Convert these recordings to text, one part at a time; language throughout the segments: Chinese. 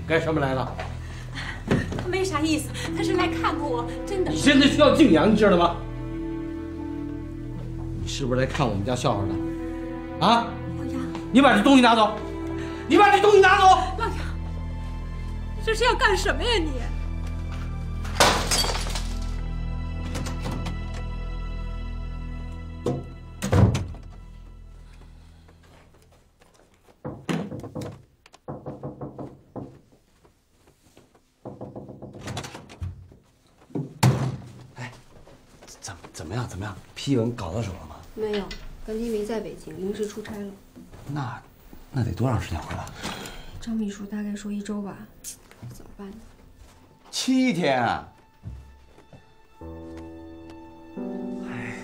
干什么来了？ 他没啥意思，他是来看看我，真的。 你现在需要静养，你知道吗？你是不是来看我们家笑话的？啊？ 老杨， 你把这东西拿走！你把这东西拿走！ 老杨，你这是要干什么呀你？ 怎么样？批文搞到手了吗？ 没有，干爹没在北京，临时出差了。 那得多长时间回来？ 张秘书大概说1周吧，怎么办呢 ？7天。哎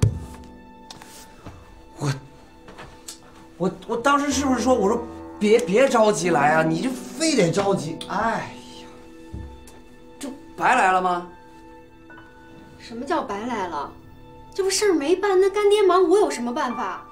呦，我当时是不是说我说别着急来啊？你就非得着急，哎呀，这白来了吗？ 什么叫白来了？ 这不事儿没办，那干爹忙，我有什么办法？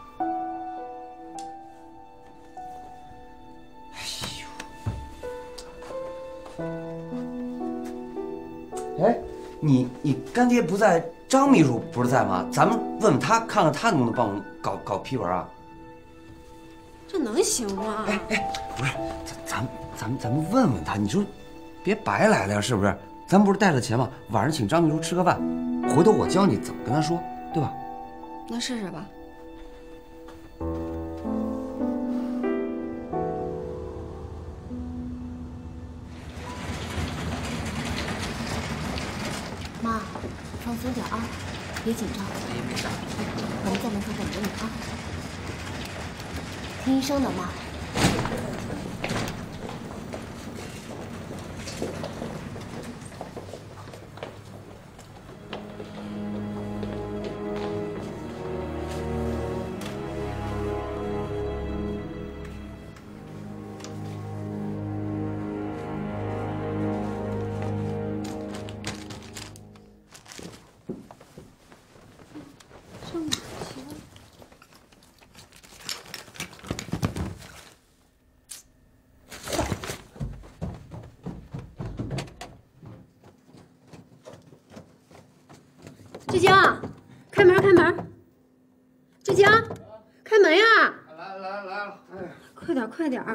哎，你干爹不在，张秘书不是在吗？咱们问问他，看看他能不能帮我们搞批文啊？ 这能行吗？ 哎，不是，咱们问问他，你说别白来了呀，是不是？咱不是带了钱吗？晚上请张秘书吃个饭，回头我教你怎么跟他说，对吧？ 那试试吧。 妈，放松点啊，别紧张。 没事。 我们在门口等着你啊。听医生的，妈。 志江，开门，开门！志江，开门呀！ 来了，哎， 快点，快点！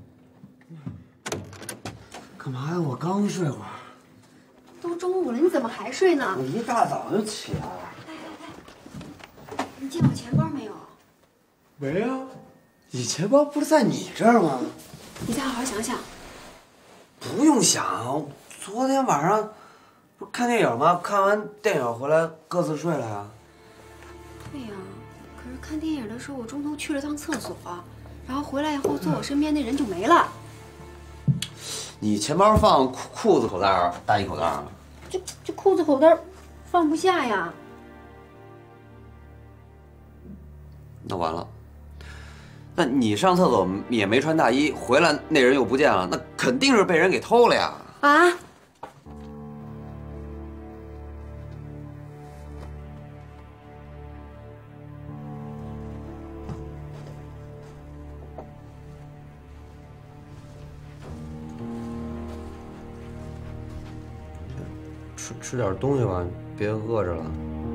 干嘛呀？我刚睡会儿。 都中午了，你怎么还睡呢？ 我一大早就起来了。 来，你见我钱包没有？ 没啊，你钱包不是在你这儿吗？ 你再好好想想。 不用想，昨天晚上。 不是看电影吗？看完电影回来各自睡了呀。 对呀，可是看电影的时候我中途去了趟厕所，然后回来以后坐我身边那人就没了。 你钱包放裤子口袋大衣口袋啊？ 这裤子口袋放不下呀。 那完了，那你上厕所也没穿大衣，回来那人又不见了，那肯定是被人给偷了呀。 啊？ 吃点东西吧，别饿着了。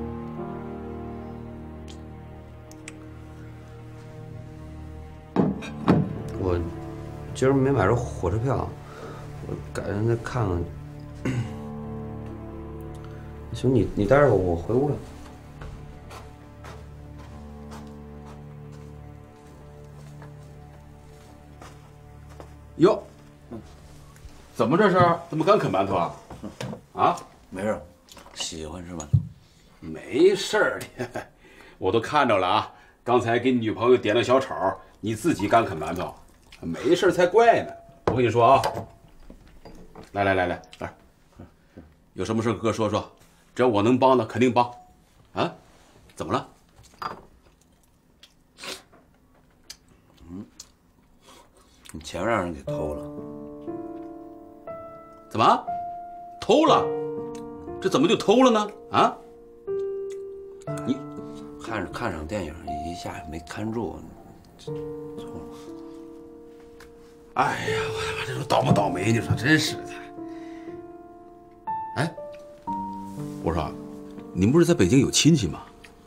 我今儿没买着火车票，我改天再看看。行，你待着吧，我回屋了。 哟，怎么这是？怎么刚啃馒头啊？啊？ 没事，喜欢吃馒头。 没事儿的，我都看着了啊。刚才给你女朋友点了小炒，你自己刚啃馒头，没事才怪呢。我跟你说啊，来，有什么事哥说说，只要我能帮的肯定帮。啊？怎么了？ 你钱让人给偷了。 怎么？偷了？这怎么就偷了呢？啊？你看场电影一下没看住，错了。 哎呀，我这说倒不倒霉？你说真是的。哎，我说，你们不是在北京有亲戚吗？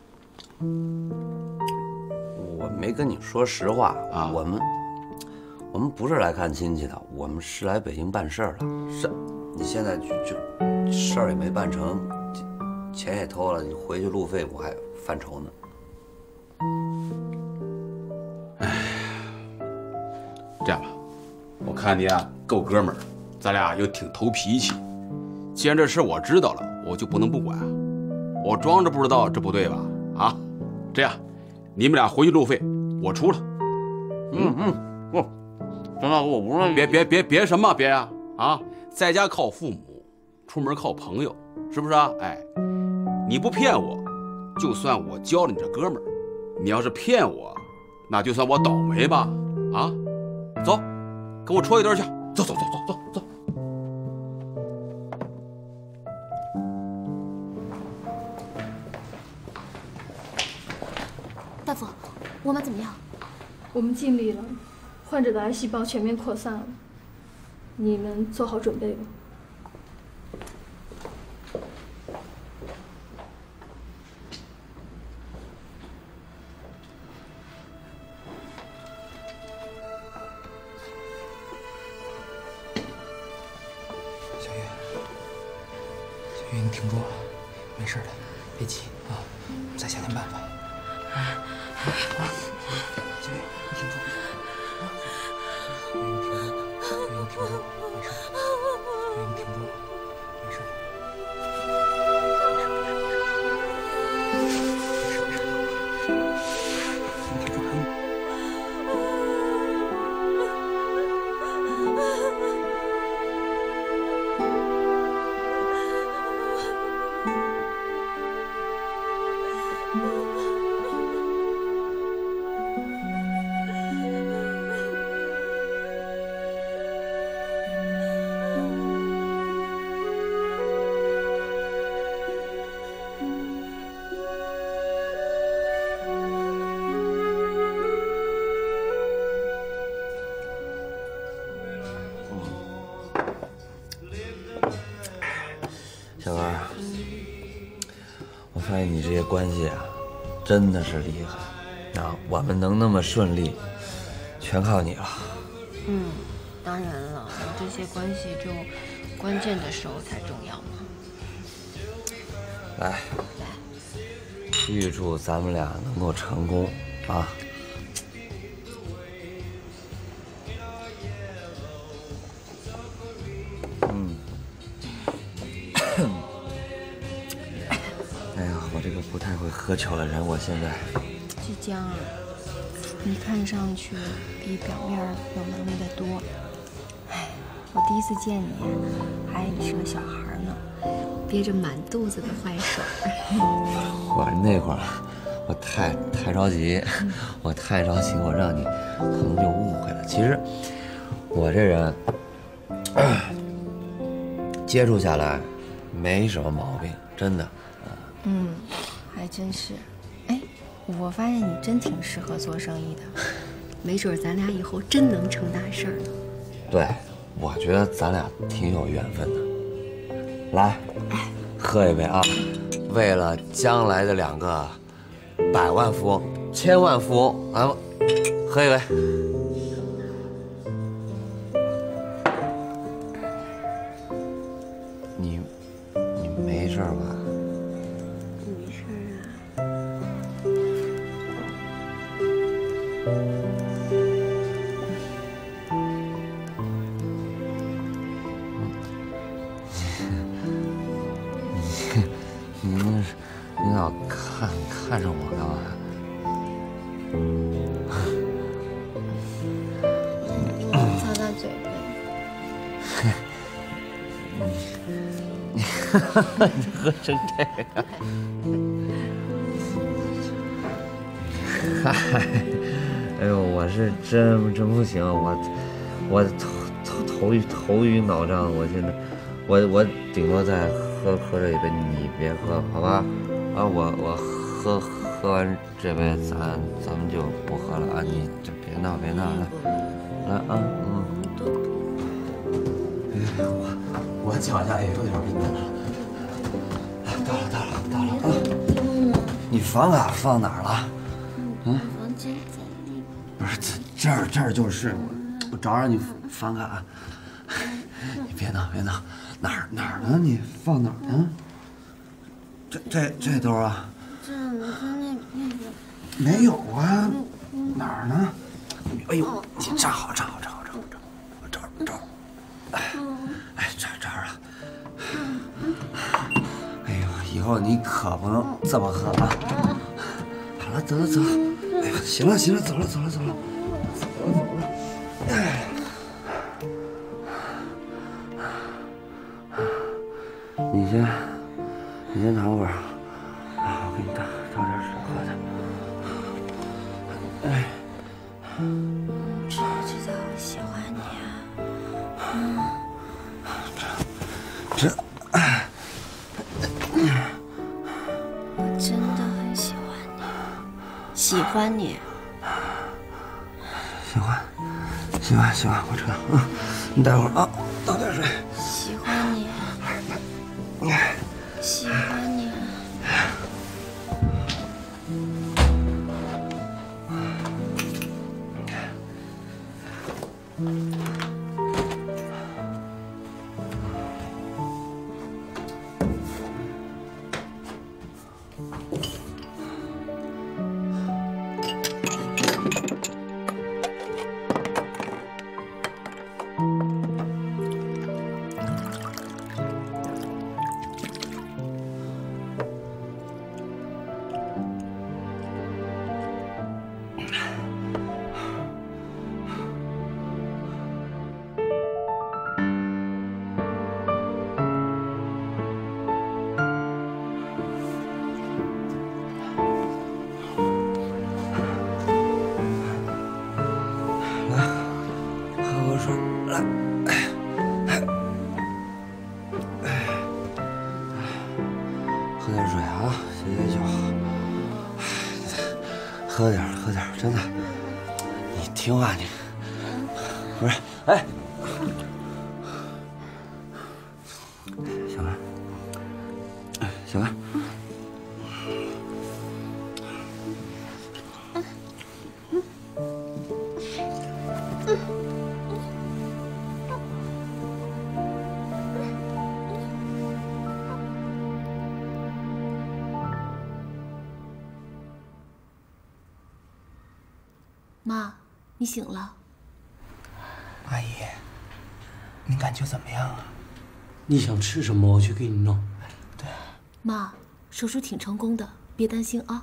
我没跟你说实话啊， 我们不是来看亲戚的，我们是来北京办事儿的。是，你现在就事儿也没办成，钱也偷了，你回去路费我还犯愁呢。 这样吧，我看你啊够哥们儿，咱俩又挺投脾气。既然这事我知道了，我就不能不管。我装着不知道，这不对吧？啊，这样，你们俩回去路费我出了。 不，张大哥，我不让你别什么别呀啊！在家靠父母，出门靠朋友，是不是啊？哎，你不骗我，就算我交了你这哥们儿；你要是骗我，那就算我倒霉吧？啊！走，跟我戳一顿去。走。 大夫，我们怎么样？ 我们尽力了，患者的癌细胞全面扩散了，你们做好准备吧。 小月，你挺住啊，没事的，别急啊，我们再想想办法。小月，你挺住啊！小月，你挺住，没事。小月，你挺住，没事。 小文，我发现你这些关系啊，真的是厉害啊！我们能那么顺利，全靠你了。 当然了，有这些关系，就关键的时候才重要嘛。 来，预祝咱们俩能够成功啊！哎呀，我这个不太会喝酒的人，我现在季江啊，你看上去比表面有能力的多。哎，我第一次见你，还以为你是个小孩呢，憋着满肚子的坏水。 我那会儿我太着急，我太着急，我让你可能就误会了。其实我这人接触下来没什么毛病，真的。 还真是。哎，我发现你真挺适合做生意的，没准咱俩以后真能成大事儿呢。 对，我觉得咱俩挺有缘分的。来，喝一杯啊！为了将来的2个百万富翁、千万富翁，咱们喝一杯。你没事吧？ 没事啊。 你老看着我干嘛呀？ 擦擦嘴呗。 你喝成这样，嗨，哎呦，我是真不行，我头晕脑胀，我现在我顶多再喝这一杯，你别喝好吧？啊，我喝完这杯，咱们就不喝了啊！你就别闹了，来啊， 我脚下也有点冰了。到了啊！你房卡放哪儿了？嗯？ 房间在那边。 不是这儿就是，我找找你房卡。你别闹，哪儿呢？你放哪儿呢？这兜啊？ 这那边。 没有啊，哪儿呢？哎呦，你站好，这儿。哎，这儿啊！哎呦，以后你可不能这么喝啊！好了，走。哎呀，行了，走了。哎，你先躺会儿啊，我给你倒点水喝去。哎， 知道我喜欢你啊。我真的很喜欢你，喜欢你。喜欢，我知道啊。你待会儿啊，倒点水。喜欢你，喜欢你。 喝点水啊，歇歇就好。喝点，真的。你听话，你不是？哎，小安， 妈，你醒了。 阿姨，你感觉怎么样啊？ 你想吃什么，我去给你弄。 对。 妈，手术挺成功的，别担心啊。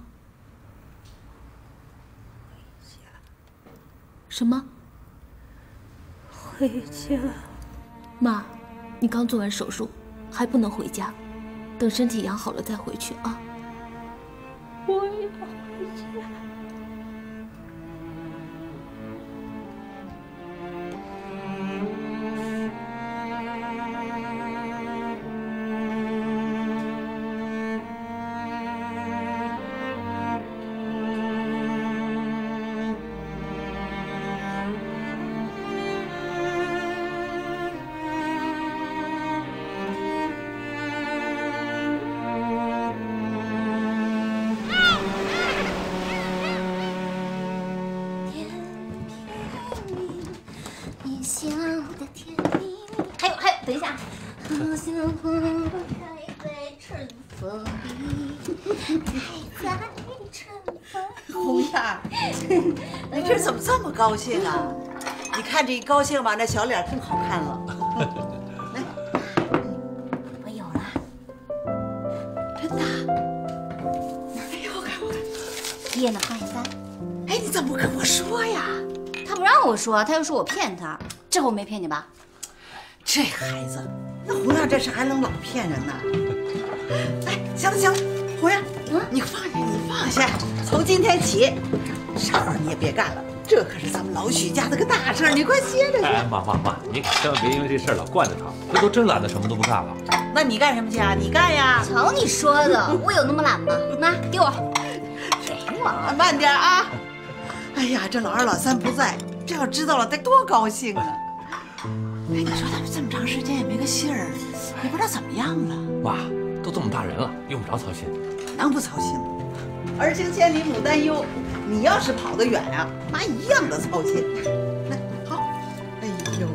什么？ 回家。 妈，你刚做完手术，还不能回家，等身体养好了再回去啊。 我要回家。 等一下，好像花开在春风里，开在春风里。 红燕，你这怎么这么高兴啊？你看这一高兴吧，那小脸更好看了。来， 我有了， 真的？哎呦，我看， 叶呢？8.3。 哎，你怎么不跟我说呀？ 他不让我说，他又说我骗他，这回我没骗你吧？ 这孩子，那红燕这事还能老骗人呢？哎，行了，红燕，你放下，从今天起，啥活你也别干了。这可是咱们老许家的个大事，你快歇着去。 哎，妈，你可千万别因为这事儿老惯着他，这都真懒得什么都不干了。 那你干什么去啊？你干呀！ 瞧你说的，我有那么懒吗？妈，给我。 给我，慢点啊！哎呀，这老二老三不在，这要知道了得多高兴啊！ 你说他们这么长时间也没个信儿，也不知道怎么样了。 妈，都这么大人了，用不着操心。 能不操心吗？儿行千里母担忧，你要是跑得远呀，妈一样的操心。来，好，哎呦，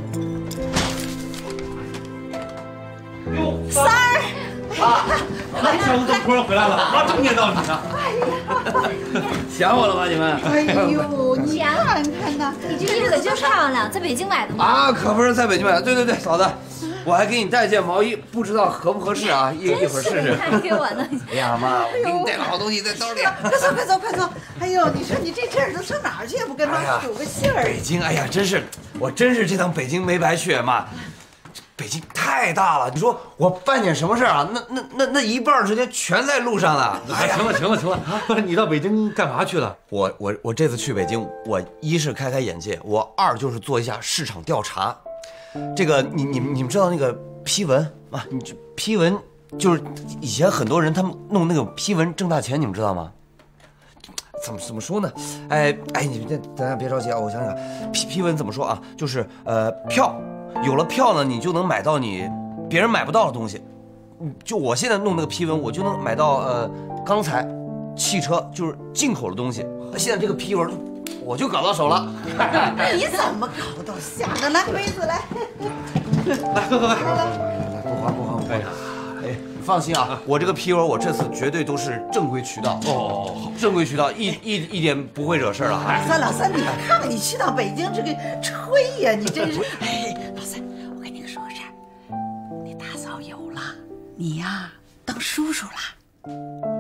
三儿， 来，小子，突然回来了，妈正念叨你呢。 想我了吧你们？ 哎呦，你看看呐， 你这衣服可真漂亮，在北京买的吗？ 啊，可不是在北京买的。对，嫂子，我还给你带件毛衣，不知道合不合适啊？一会儿试试。 还给我呢。 哎呀妈，我给你带了好东西在兜里。 快走！哎呦，你说你这阵儿都上哪儿去？也不跟妈有个信儿。 北京，哎呀，我真是这趟北京没白去，妈。北京太大了，你说我办点什么事儿啊？那一半时间全在路上了。 哎呀，行了，你到北京干嘛去了？ 我这次去北京，我一是开眼界，我二就是做一下市场调查。这个你们知道那个批文啊？你这批文就是以前很多人他们弄那个批文挣大钱，你们知道吗？怎么说呢？哎，你们大家别着急啊，我想想，批文怎么说啊？就是票。有了票呢，你就能买到你别人买不到的东西。就我现在弄那个批文，我就能买到钢材、汽车，就是进口的东西。现在这个批文，我就搞到手了。 你怎么搞到下的？来杯子来， 来喝，来， 不慌。哎，放心啊，我这个批文我这次绝对都是正规渠道。正规渠道，一点不会惹事了。 老三，你看看你去趟北京这个吹呀，你真是。哎，老三，我跟你说个事儿，你大嫂有了，你呀当叔叔了。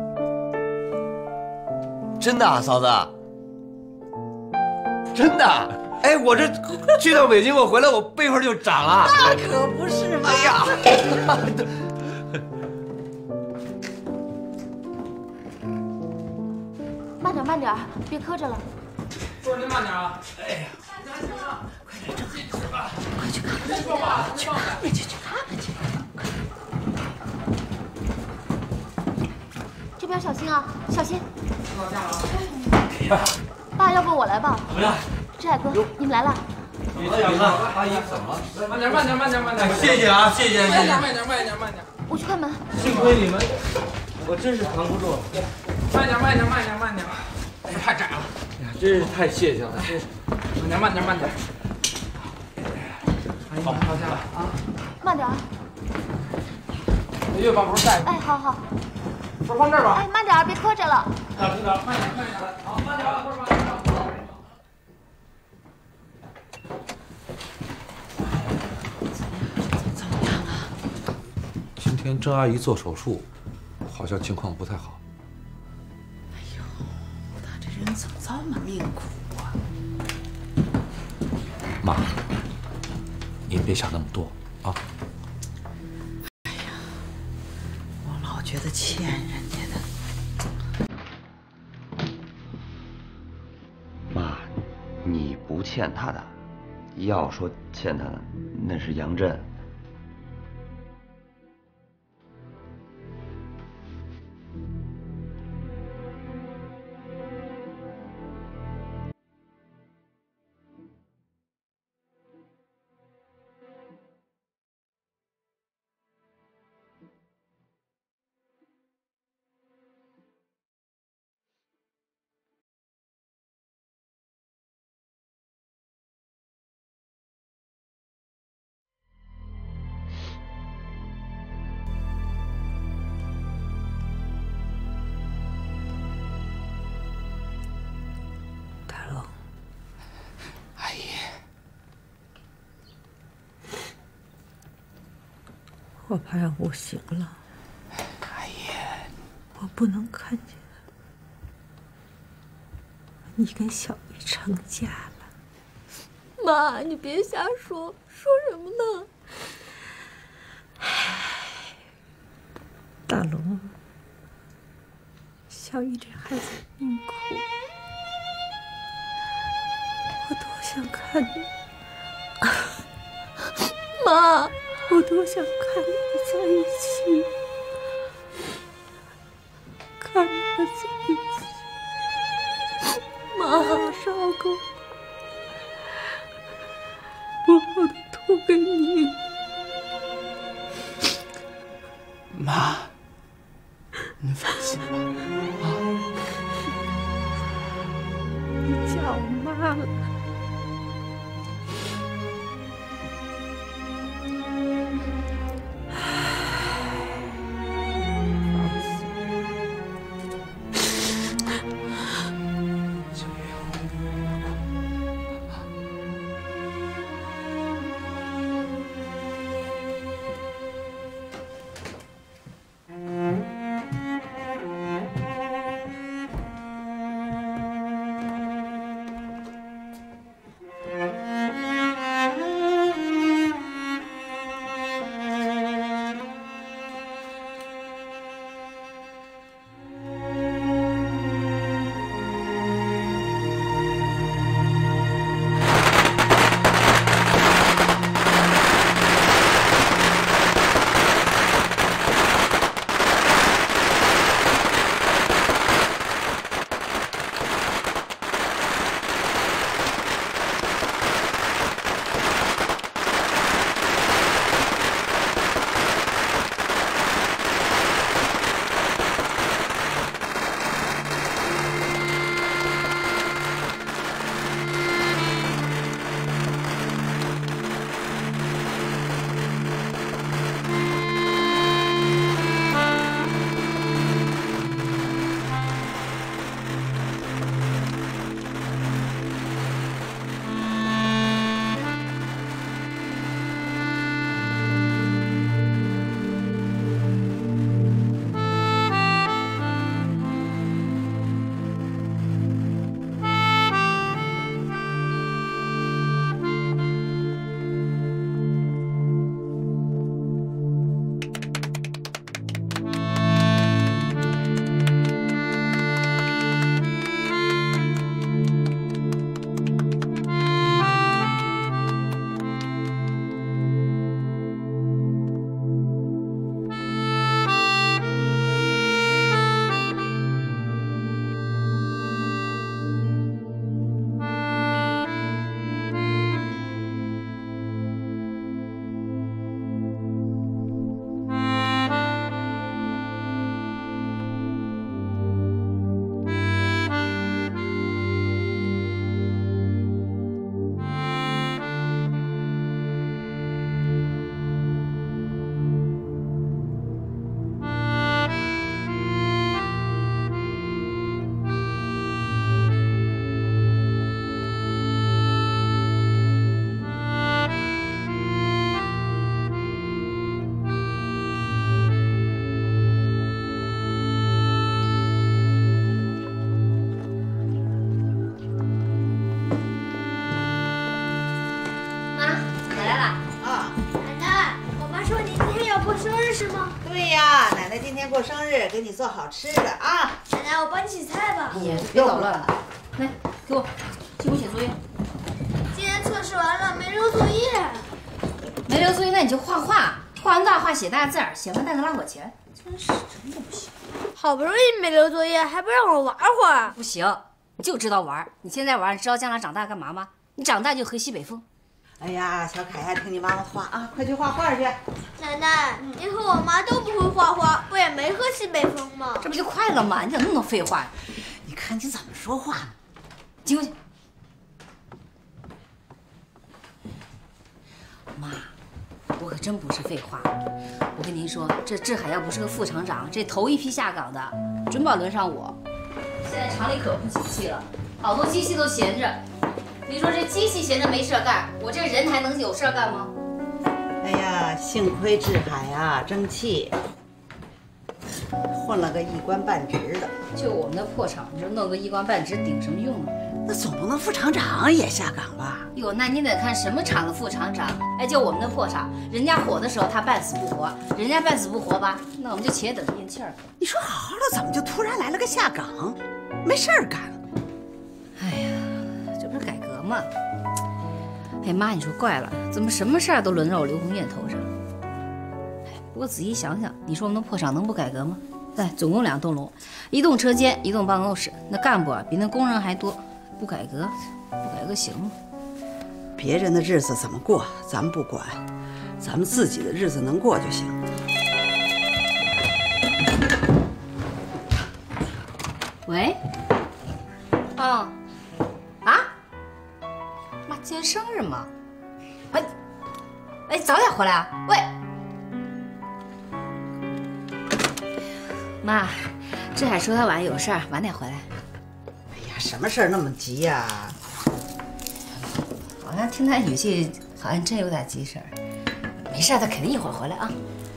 真的啊，嫂子？真的？哎，我这去趟北京，我回来我辈分就长了。 那可不是嘛！ 哎呀， 慢点，别磕着了。 叔，您慢点啊！ 哎呀，快点，快去看看去，去看看去。 这边小心啊，小心。爸，要不我来吧？ 怎么样？ 志海哥，你们来了。 阿姨怎么了？ 慢点！ 谢谢啊，谢谢。 慢点！ 我去开门。 幸亏你们，我真是扛不住。 慢点！哎，太窄了。 哎呀，真是太谢谢了，真是。 慢点。好，放下了啊。 慢点。 月把不是带。 哎，好。 不是放这儿吧？ 哎，慢点，别磕着了。 慢点。好，慢点，不是慢点。 怎么样啊？ 今天郑阿姨做手术，好像情况不太好。 哎呦，她这人怎么这么命苦啊？ 妈，您别想那么多啊。 哎呀，我老觉得欠人家的。 妈，你不欠他的，要说欠他的，那是杨震。 我怕让我醒了， 阿姨， 我不能看见你跟小玉成家了。 妈，你别瞎说，说什么呢？ 大龙，小玉这孩子命苦，我多想看你， 妈。 我多想看你们在一起，看你们在一起。 妈， 少公，我好的托给你。 老妈了。 过生日，给你做好吃的啊！ 奶奶，我帮你洗菜吧。 别捣乱了，来，给我替我写作业。 今天测试完了，没留作业。 没留作业，那你就画画，画完大画写大字儿，写完带个拉火钳。真是真的不行。 好不容易没留作业，还不让我玩会儿？ 不行，就知道玩。你现在玩，知道将来长大干嘛吗？你长大就喝西北风。 哎呀，小凯呀，听你妈妈话啊，快去画画去。 奶奶，你和我妈都不会画画，不也没喝西北风吗？ 这不就快了吗？你咋那么多废话呀？ 你看你怎么说话呢？ 进过去。妈，我可真不是废话。我跟您说，这志海要不是个副厂长，这头一批下岗的，准保轮上我。现在厂里可不景气了，好多机器都闲着。 你说这机器闲着没事干，我这人还能有事干吗？ 哎呀，幸亏志海啊争气，混了个一官半职的。 就我们的破厂，你说弄个一官半职顶什么用啊？ 那总不能副厂长也下岗吧？ 哟，那你得看什么厂的副厂长。哎，就我们的破厂，人家火的时候他半死不活，人家半死不活吧，那我们就且等咽气儿。 你说好好的，怎么就突然来了个下岗？没事儿干。 哎呀。 不是改革吗？哎妈，你说怪了，怎么什么事儿都轮到我刘红艳头上？哎，不过仔细想想，你说我们的破厂能不改革吗？哎，总共2栋楼，1栋车间，1栋办公室，那干部啊比那工人还多，不改革行吗？ 别人的日子怎么过，咱们不管，咱们自己的日子能过就行。 喂，哦。 啊！ 今天生日嘛。哎，早点回来啊！喂，妈，志海说他晚上有事儿，晚点回来。 哎呀，什么事儿那么急呀？ 好像听他语气，好像真有点急事儿。没事，他肯定一会儿回来啊。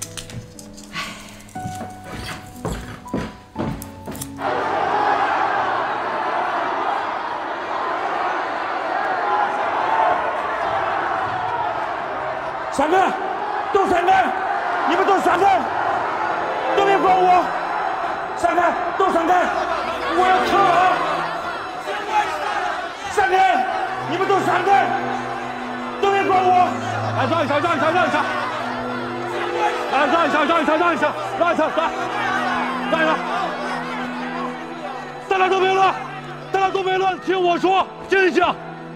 闪开！都闪开！你们都闪开！都别管我！闪开！都闪开！我要撤了！闪开！你们都闪开！都别管我！来，让一下，让一下，让一下！来，让一下，让一下，让一下，让一下，来，让一下！大家都别乱！大家都别乱！听我说，静一静。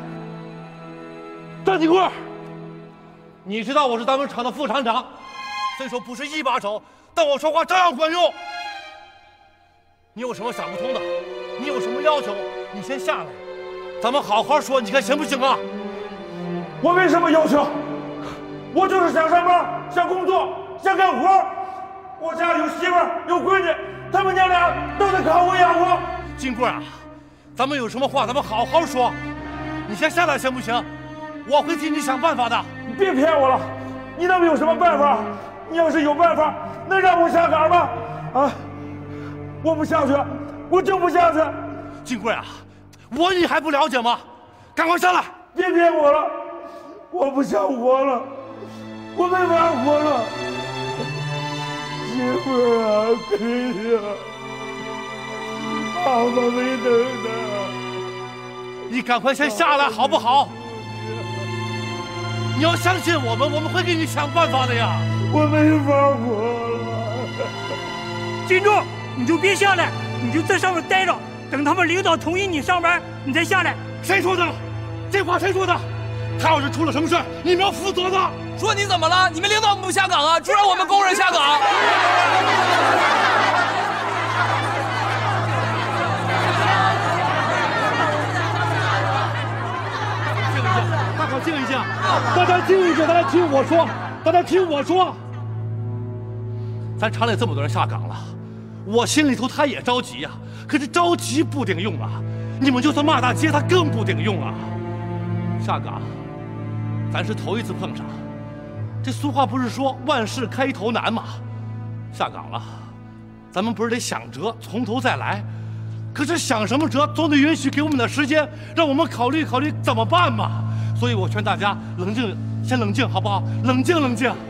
张金贵。你知道我是咱们厂的副厂长，虽说不是一把手，但我说话照样管用。你有什么想不通的？你有什么要求？你先下来，咱们好好说，你看行不行啊？我没什么要求，我就是想上班，想工作，想干活。我家有媳妇儿，有闺女，他们娘俩都得靠我养活。金贵啊，咱们有什么话咱们好好说，你先下来行不行？我会替你想办法的。别骗我了，你能有什么办法？你要是有办法，能让我下岗吗？啊，我不下去，我就不下去。金贵啊，你还不了解吗？赶快下来！别骗我了，我不想活了，我没法活了。媳妇儿啊，闺呀，爸爸没等呢。你赶快先下来好不好？你要相信我们，我们会给你想办法的呀！我没法活了。 金柱，你就别下来，你就在上面待着，等他们领导同意你上班，你再下来。 谁说的？这话谁说的？他要是出了什么事，你们要负责的。 说你怎么了？你们领导不下岗啊，就让我们工人下岗。 静一静，大家静一静，大家听我说，大家听我说。咱厂里这么多人下岗了，我心里头他也着急呀。可是着急不顶用啊，你们就算骂大街，他更不顶用啊。下岗，咱是头一次碰上。这俗话不是说万事开头难吗？下岗了，咱们不是得想辙，从头再来。可是想什么辙，总得允许给我们点时间，让我们考虑考虑怎么办嘛。所以我劝大家冷静，先冷静，好不好？冷静，冷静。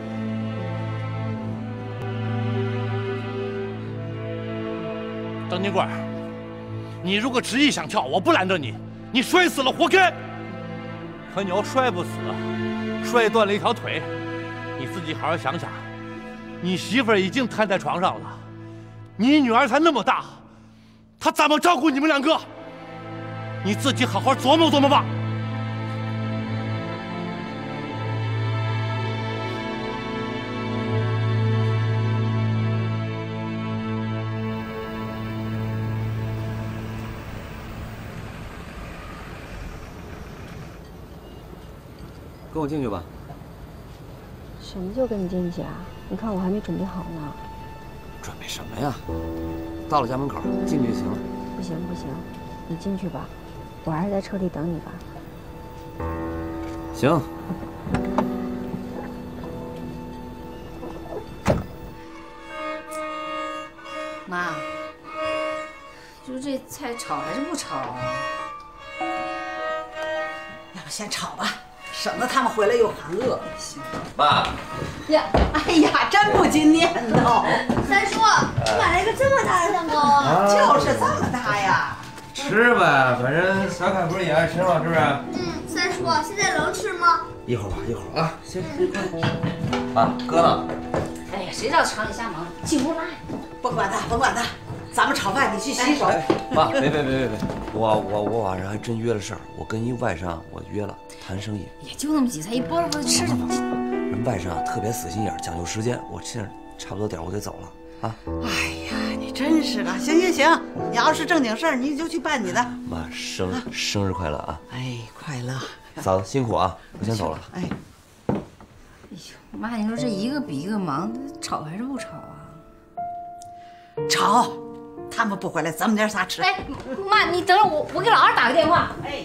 张金贵，你如果执意想跳，我不拦着你，你摔死了活该。可你要摔不死，摔断了一条腿，你自己好好想想。你媳妇儿已经瘫在床上了，你女儿才那么大，她怎么照顾你们两个？你自己好好琢磨琢磨吧。 跟我进去吧。 什么就跟你进去啊？你看我还没准备好呢。 准备什么呀？到了家门口，进去就行了。 不行不行，你进去吧，我还是在车里等你吧。 行。 妈，就是这菜炒还是不炒啊？ 要不先炒吧。省得他们回来又喊饿。行， 妈。 呀，哎呀，真不经念叨。 三叔，你买了一个这么大的蛋糕啊？ 就是这么大呀。 吃呗，反正小凯不是也爱吃吗？是不是？ 三叔，现在能吃吗？ 一会儿吧，一会儿啊。行，妈，哥呢？ 哎呀，谁知道厂里瞎忙？进屋拉。 甭管他，甭管他。咱们炒饭，你去洗手。 妈，别，我晚上还真约了事儿，我跟一外商我约了谈生意。 也就那么几菜，一包就吃着吧。 人外商特别死心眼，讲究时间，我现在差不多点我得走了啊。 哎呀，你真是的。行，你要是正经事儿，你就去办你的。 妈，生日快乐啊！ 哎，快乐。 嫂子辛苦啊，我先走了。 哎， 哎呦，妈，你说这一个比一个忙，吵还是不吵啊？ 吵，他们不回来，咱们娘仨吃。 哎，妈，你等会儿，我给老二打个电话。 哎。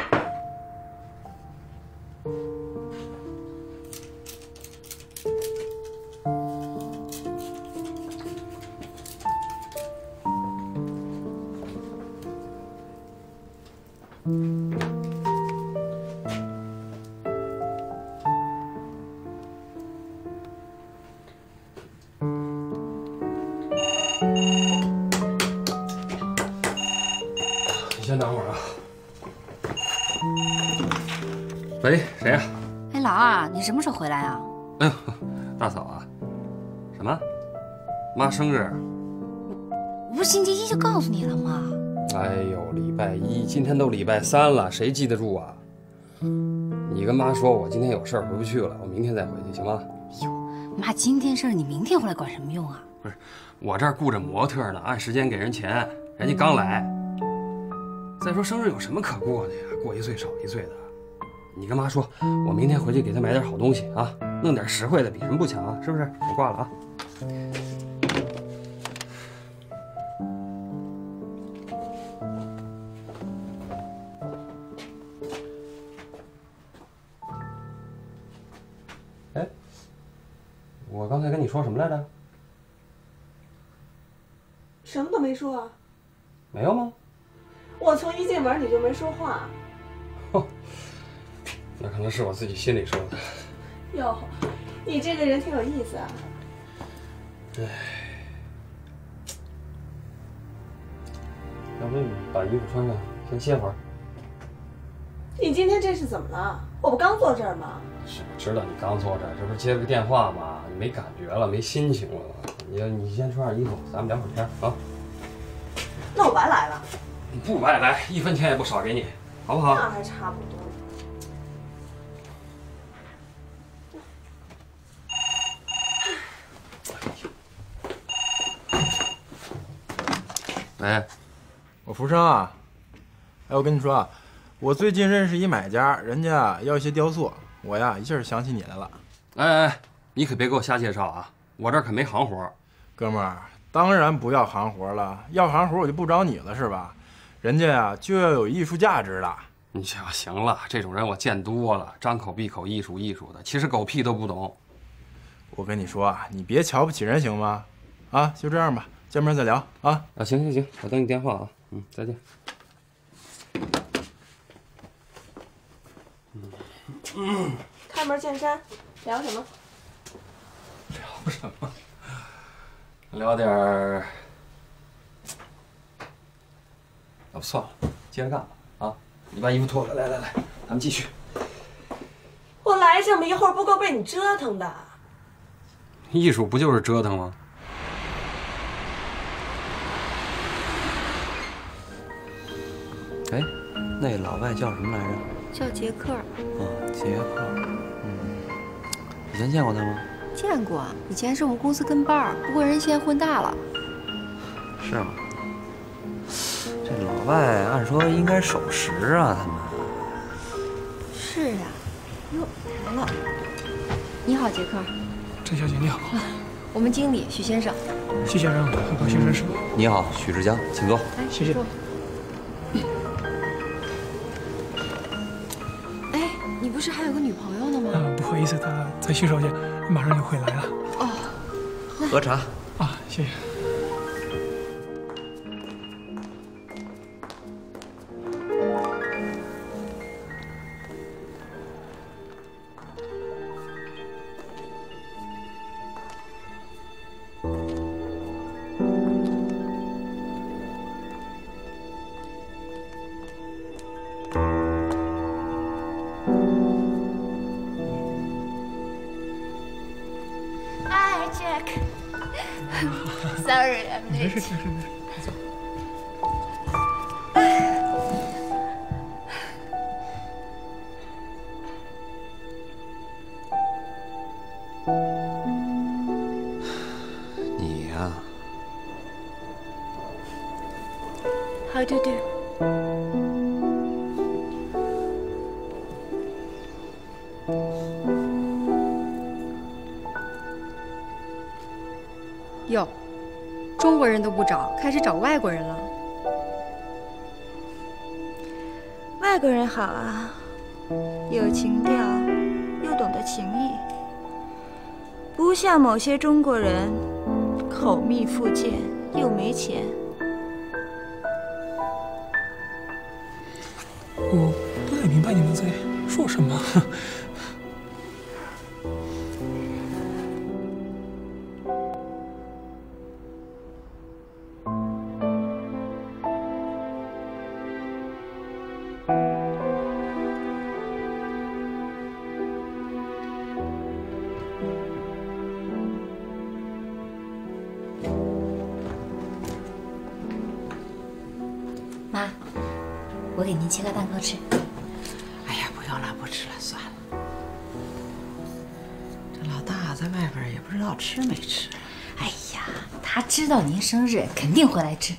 你先等会儿啊。喂，谁呀？ 哎，老二，你什么时候回来啊？ 哎呦，大嫂啊，什么？妈生日？ 我不是星期一就告诉你了吗？ 哎呦，礼拜一，今天都礼拜三了，谁记得住啊？你跟妈说，我今天有事儿回不去了，我明天再回去，行吗？ 妈，今天事儿你明天回来管什么用啊？ 不是，我这儿顾着模特呢，按时间给人钱，人家刚来。再说生日有什么可过的呀？过1岁少1岁的。你跟妈说，我明天回去给她买点好东西啊，弄点实惠的，比什么不强啊？是不是？我挂了啊。哎，我刚才跟你说什么来着？ 什么都没说啊？ 没有吗？ 我从一进门你就没说话。 那可能是我自己心里说的。 哟，你这个人挺有意思啊。 哎，要不你把衣服穿上，先歇会儿。 你今天这是怎么了？我不刚坐这儿吗？ 是，我知道你刚坐这儿，这不是接了个电话吗？你没感觉了，没心情了。你先穿上衣服，咱们聊会儿天啊。 那我白来了。 你不白来，1分钱也不少给你，好不好？ 那还差不多。 喂， 我福生啊。哎，我跟你说啊，我最近认识一买家，人家要一些雕塑，我呀一下想起你来了。 哎，你可别给我瞎介绍啊，我这儿可没行活。 哥们儿，当然不要行活了，要行活我就不找你了，是吧？人家呀就要有艺术价值的。 你行了，这种人我见多了，张口闭口艺术的，其实狗屁都不懂。 我跟你说啊，你别瞧不起人行吗？啊，就这样吧，见面再聊啊。 啊，行，我等你电话啊。再见。 开门见山，聊什么？ 聊什么？聊点儿……要不算了，接着干吧。啊，你把衣服脱了，来，咱们继续。 我来这么一会儿，不够被你折腾的。 艺术不就是折腾吗？ 哎，那老外叫什么来着？ 叫杰克。 哦，杰克。以前见过他吗？ 见过，以前是我们公司跟班儿，不过人现在混大了。 是吗？这老外按说应该守时啊，他们。 是呀。哟，来了。你好，杰克。 郑小姐你好。 我们经理许先生。 许先生，很高兴认识你。 你好，许志江，请坐。 谢谢。 哎，你不是还有个女朋友呢吗？ 不好意思，她在洗手间，马上就会来了。 哦， 喝茶。 啊，谢谢。 Sorry, I'm late. 没事。 你呀 How do you do? 哟，中国人都不找，开始找外国人了。 外国人好啊，有情调，又懂得情义，不像某些中国人口蜜腹剑，又没钱。 我不太明白你们在说什么。 妈，我给您切个蛋糕吃。 哎呀，不用了，不吃了，算了。这老大在外边也不知道吃没吃。 哎呀，他知道您生日，肯定回来吃。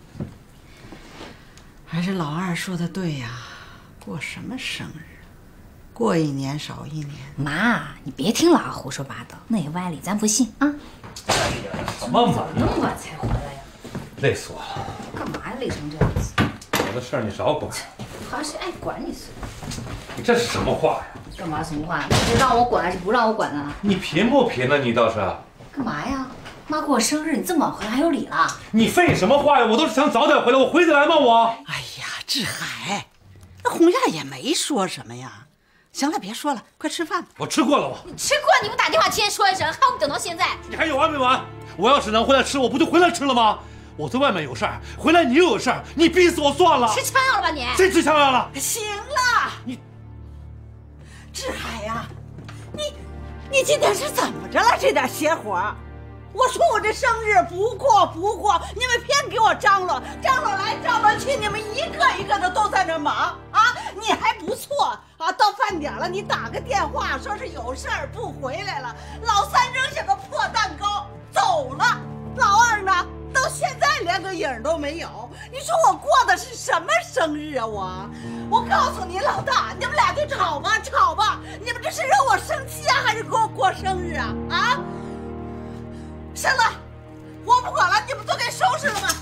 还是老二说的对呀，过什么生日？过一年少一年。 妈，你别听老二胡说八道，那些歪理咱不信啊。 什么嘛？ 那么晚才回来呀？ 累死我了！ 干嘛呀，累成这样子？ 我的事儿你少管。 好像谁爱管你似的。 你这是什么话呀？ 干嘛什么话？你是让我管还是不让我管啊？ 你贫不贫呢？你倒是。 干嘛呀？妈过生日，你这么晚回来还有礼了？ 你废什么话呀？我都是想早点回来，我回得来吗？我。 哎呀，志海，那洪亚也没说什么呀。行了，别说了，快吃饭吧。 我吃过了，我。 你吃过，你不打电话提前说一声，还我等到现在。 你还有完没完？我要是能回来吃，我不就回来吃了吗？我在外面有事儿，回来你又有事儿，你逼死我算了。 吃枪药了吧你？ 谁吃枪药了？ 行了，你，志海呀，你今天是怎么着了？这点邪火！我说我这生日不过，你们偏给我张罗来张罗去，你们一个的都在那忙啊！你还不错啊，到饭点了你打个电话说是有事儿不回来了，老三扔下个破蛋糕走了，老二呢到现在连个影都没有。你说我过的是什么生日啊？我告诉你老大，你们俩就吵吧，你们这是惹我生气啊，还是给我过生日啊？啊！行了，我不管了，你们都给收拾了吧。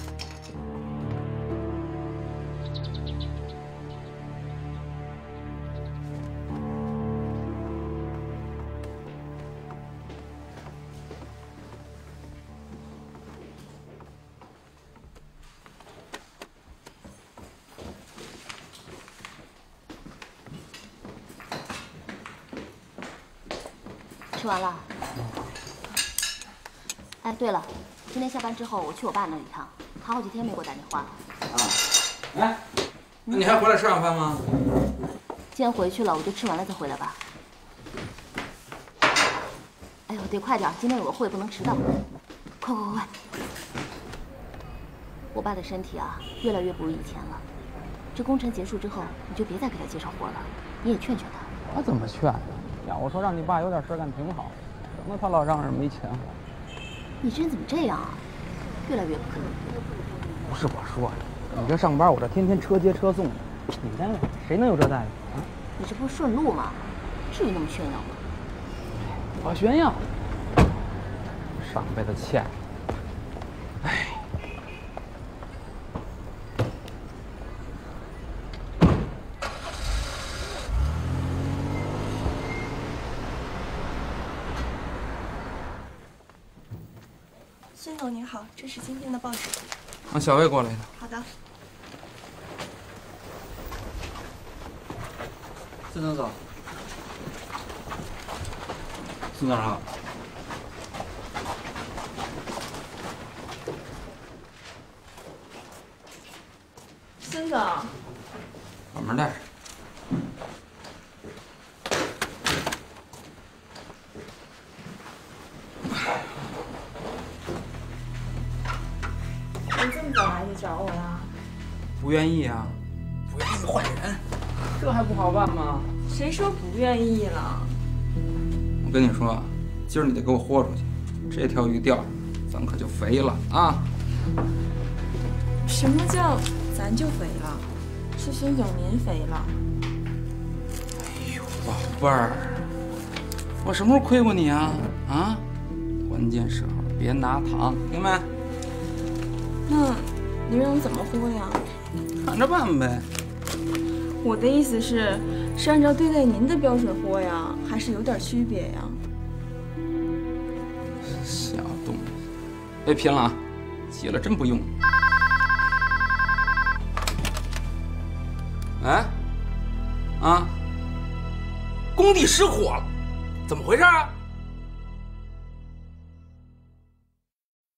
吃完了。哎，对了，今天下班之后我去我爸那里一趟，他好几天没给我打电话了。 啊，哎，那你还回来吃晚饭吗？ 既然回去了，我就吃完了再回来吧。哎呦，得快点，今天有个会不能迟到。快！我爸的身体啊，越来越不如以前了。这工程结束之后，你就别再给他介绍活了，你也劝劝他。 我怎么劝呀？要我说让你爸有点事干挺好，怎么他老让人没钱花？ 你这人怎么这样啊？越来越不可能。 不是我说的，你这上班，我这天天车接车送的，你单位谁能有这待遇啊？ 你这不是顺路吗？至于那么炫耀吗？ 我炫耀，上辈子欠。哎。 孙总您好，这是今天的报纸。 小魏过来的。 好的。 孙总早。孙总好。 孙总。 把门带上。 你这么早来就找我了？ 不愿意啊，不愿意换人， 这还不好办吗？ 谁说不愿意了？ 我跟你说，今儿你得给我豁出去，这条鱼钓上，咱可就肥了啊！ 什么叫咱就肥了？是孙总您肥了。 哎呦，宝贝儿。 我什么时候亏过你啊？啊，关键时候别拿糖，明白？ 那你让我怎么活呀？ 看着办呗。 我的意思是按照对待您的标准活呀，还是有点区别呀？ 小东西，别贫了啊！急了真不用。哎，啊，工地失火了，怎么回事啊？